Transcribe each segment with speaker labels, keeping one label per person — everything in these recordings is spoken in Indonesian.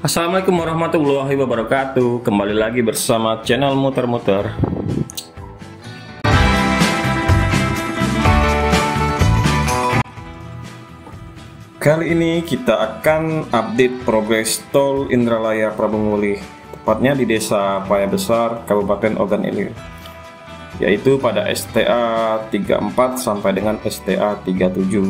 Speaker 1: Assalamualaikum warahmatullahi wabarakatuh. Kembali lagi bersama channel Muter-Muter. Kali ini kita akan update progres tol Indralaya Prabumulih, tepatnya di Desa Paya Besar, Kabupaten Ogan Ilir, yaitu pada STA 34 sampai dengan STA 37.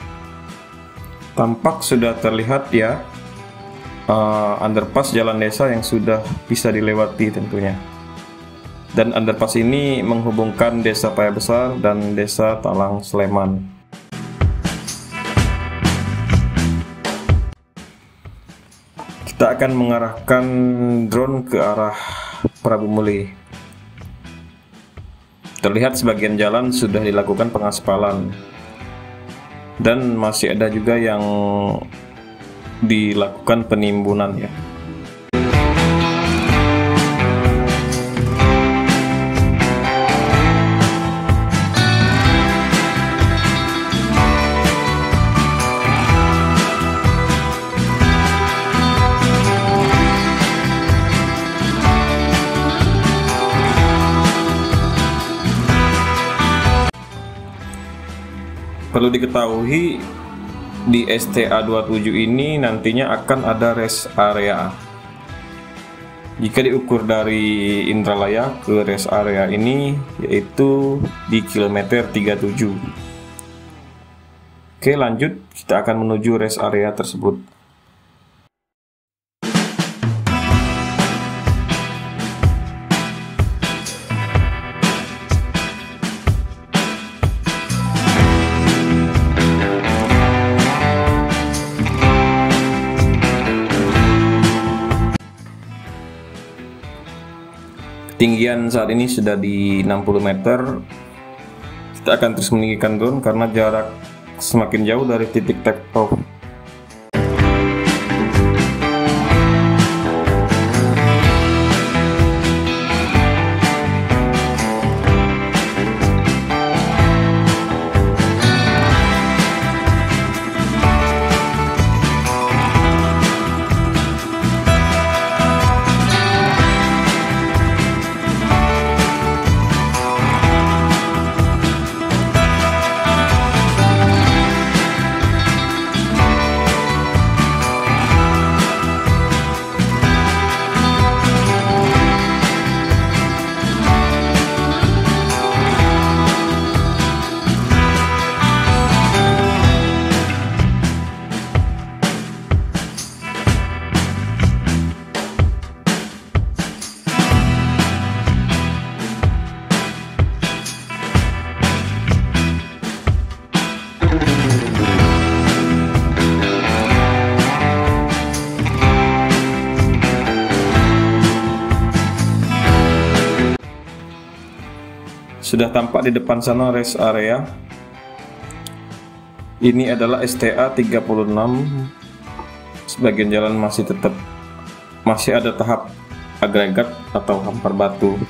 Speaker 1: Tampak sudah terlihat ya underpass jalan desa yang sudah bisa dilewati tentunya. Dan underpass ini menghubungkan Desa Paya Besar dan Desa Talang Sleman. Kita akan mengarahkan drone ke arah Prabumulih. Terlihat sebagian jalan sudah dilakukan pengaspalan, dan masih ada juga yang dilakukan penimbunan ya. Perlu diketahui, di STA 27 ini nantinya akan ada rest area. Jika diukur dari Indralaya ke rest area ini, yaitu di kilometer 37. Oke, lanjut, kita akan menuju rest area tersebut. Ketinggian saat ini sudah di 60 meter. Kita akan terus meninggikan drone karena jarak semakin jauh dari titik take off. Sudah tampak di depan sana rest area. Ini adalah STA 36. Sebagian jalan masih ada tahap agregat atau hampar batu.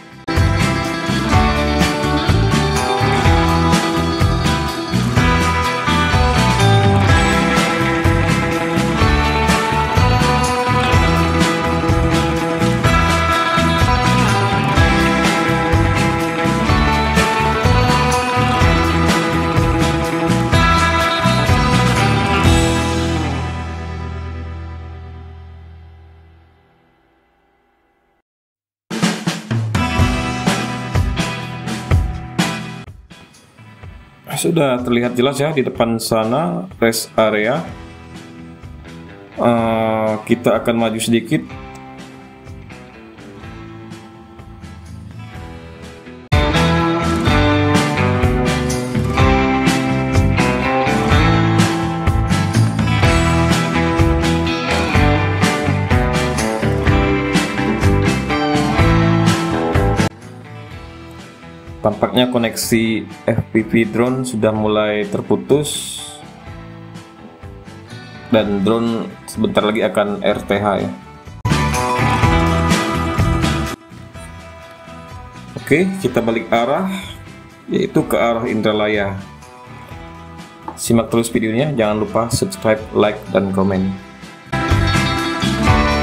Speaker 1: Sudah terlihat jelas ya di depan sana rest area. Kita akan maju sedikit. Tampaknya koneksi FPV drone sudah mulai terputus, dan drone sebentar lagi akan RTH ya. Oke, kita balik arah, yaitu ke arah Indralaya. Simak terus videonya, jangan lupa subscribe, like, dan komen.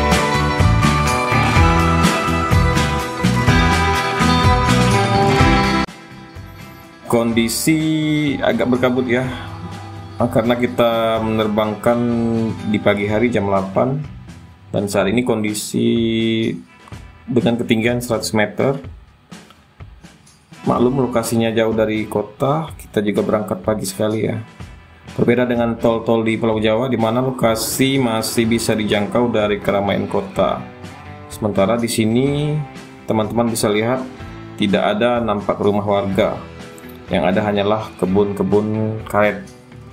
Speaker 1: kondisi agak berkabut ya, karena kita menerbangkan di pagi hari jam 8, dan saat ini kondisi dengan ketinggian 100 meter. Maklum lokasinya jauh dari kota, kita juga berangkat pagi sekali ya. Berbeda dengan tol-tol di Pulau Jawa di mana lokasi masih bisa dijangkau dari keramaian kota. Sementara di sini teman-teman bisa lihat tidak ada nampak rumah warga. Yang ada hanyalah kebun-kebun karet.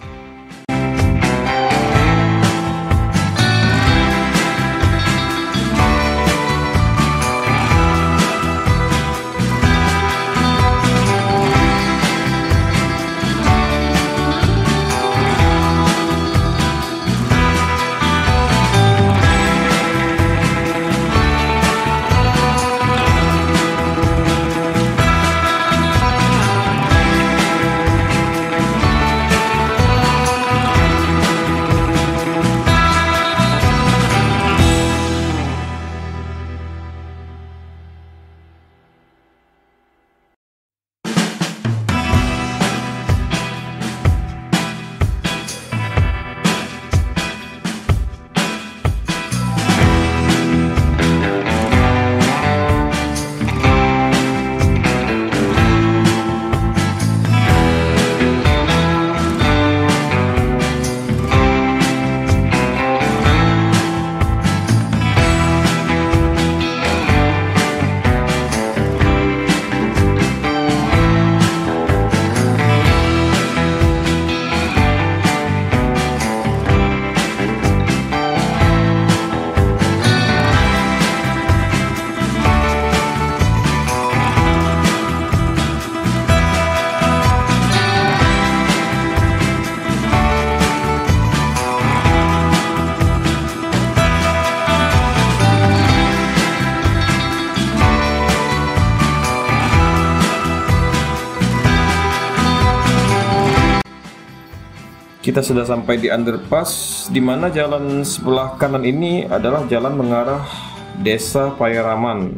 Speaker 1: Kita sudah sampai di underpass, di mana jalan sebelah kanan ini adalah jalan mengarah Desa Payaraman.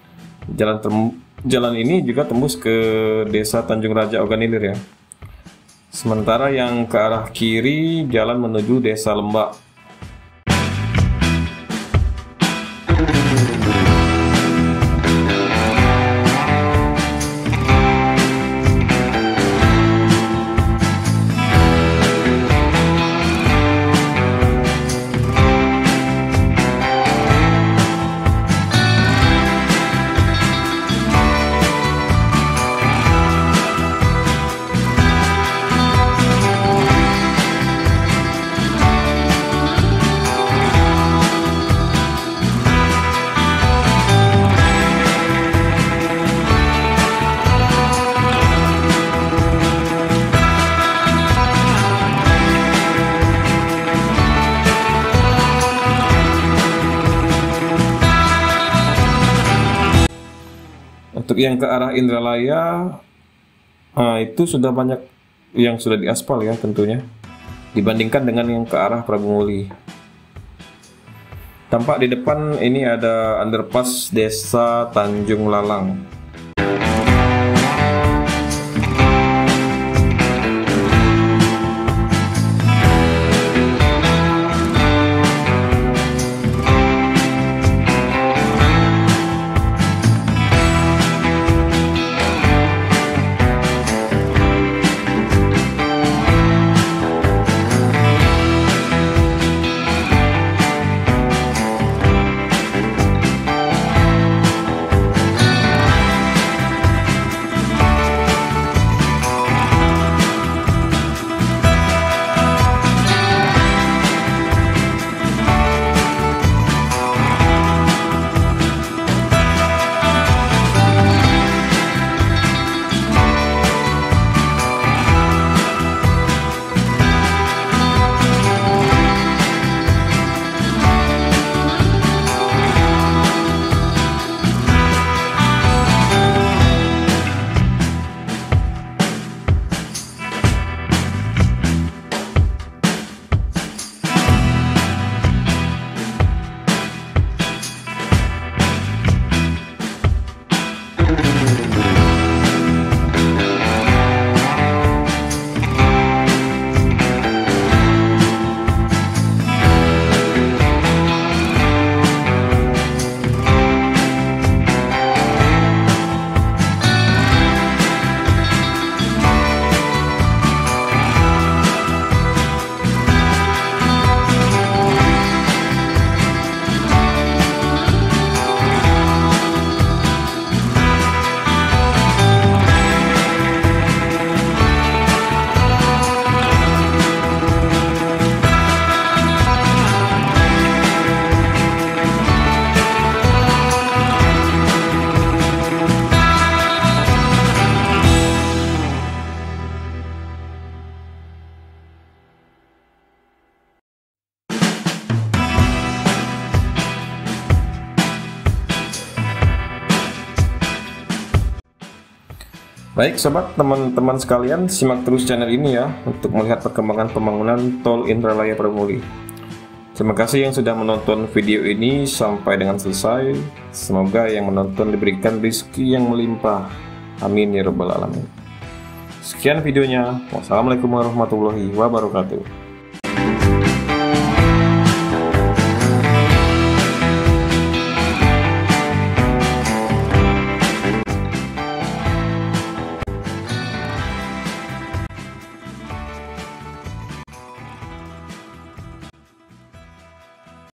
Speaker 1: Jalan ini juga tembus ke Desa Tanjung Raja Oganilir ya. Sementara yang ke arah kiri jalan menuju Desa Lembak. Untuk yang ke arah Indralaya, itu sudah banyak yang sudah diaspal ya tentunya, dibandingkan dengan yang ke arah Prabunguli. Tampak di depan ini ada underpass Desa Tanjung Lalang. Baik sobat, teman-teman sekalian, simak terus channel ini ya untuk melihat perkembangan pembangunan Tol Indralaya Prabumulih. Terima kasih yang sudah menonton video ini sampai dengan selesai. Semoga yang menonton diberikan rezeki yang melimpah. Amin ya rabbal alamin. Sekian videonya. Wassalamualaikum warahmatullahi wabarakatuh.